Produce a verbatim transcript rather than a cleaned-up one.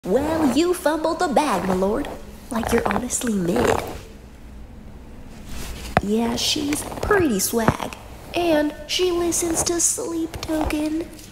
Well, you fumbled the bag, my lord. Like you're honestly mid. Yeah, she's pretty swag. And she listens to Sleep Token.